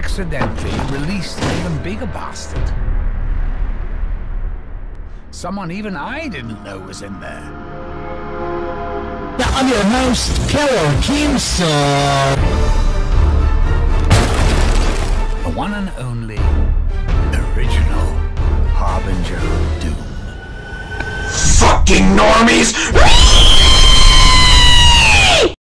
accidentally released an even bigger bastard. Someone even I didn't know was in there. I'm your host, Killer Keemstar. The one and only original Harbinger of Doom. Fucking normies!